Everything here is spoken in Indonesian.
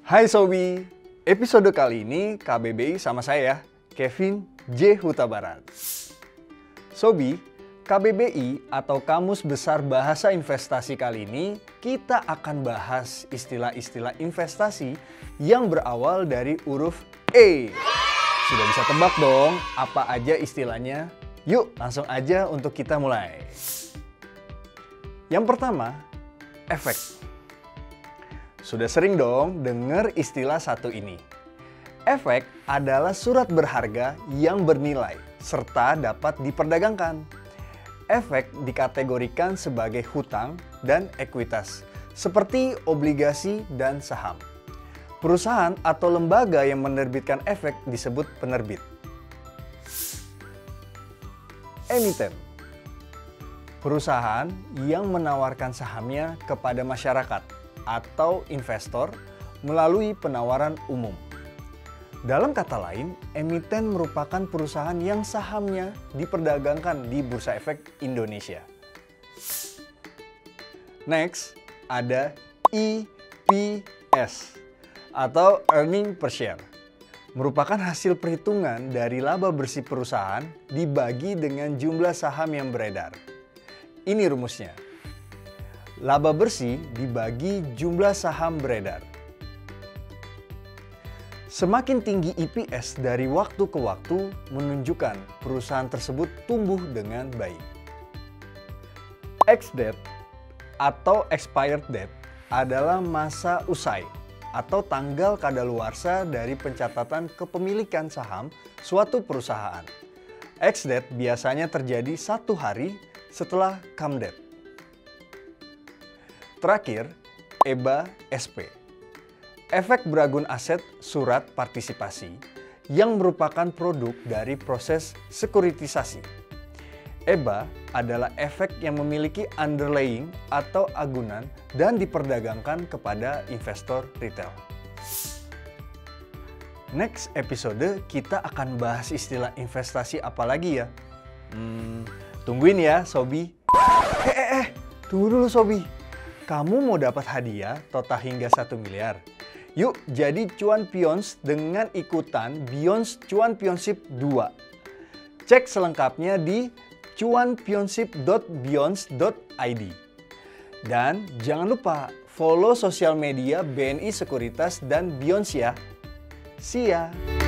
Hai Sobi, episode kali ini KBBI sama saya, Kevin J. Huta Barat. Sobi, KBBI atau Kamus Besar Bahasa Investasi kali ini kita akan bahas istilah-istilah investasi yang berawal dari huruf E. Sudah bisa tebak dong apa aja istilahnya? Yuk langsung aja untuk kita mulai. Yang pertama, efek. Sudah sering dong dengar istilah satu ini. Efek adalah surat berharga yang bernilai serta dapat diperdagangkan. Efek dikategorikan sebagai hutang dan ekuitas, seperti obligasi dan saham. Perusahaan atau lembaga yang menerbitkan efek disebut penerbit. Emiten. Perusahaan yang menawarkan sahamnya kepada masyarakat atau investor melalui penawaran umum. Dalam kata lain, emiten merupakan perusahaan yang sahamnya diperdagangkan di Bursa Efek Indonesia. Next, ada EPS atau Earning Per Share. Merupakan hasil perhitungan dari laba bersih perusahaan dibagi dengan jumlah saham yang beredar. Ini rumusnya. Laba bersih dibagi jumlah saham beredar. Semakin tinggi EPS dari waktu ke waktu menunjukkan perusahaan tersebut tumbuh dengan baik. Ex-date atau expired date adalah masa usai atau tanggal kadaluarsa dari pencatatan kepemilikan saham suatu perusahaan. Ex-date biasanya terjadi 1 hari setelah come-date. Terakhir, EBA-SP. Efek beragun aset surat partisipasi yang merupakan produk dari proses sekuritisasi. EBA adalah efek yang memiliki underlying atau agunan dan diperdagangkan kepada investor retail. Next episode kita akan bahas istilah investasi apa lagi ya? Tungguin ya Sobi. Tunggu dulu Sobi. Kamu mau dapat hadiah total hingga 1 miliar. Yuk jadi cuan pions dengan ikutan Beyonds Cuan Pionship 2. Cek selengkapnya di cuanpionship.beyonds.id. Dan jangan lupa follow sosial media BNI Sekuritas dan Beyonds ya. See ya!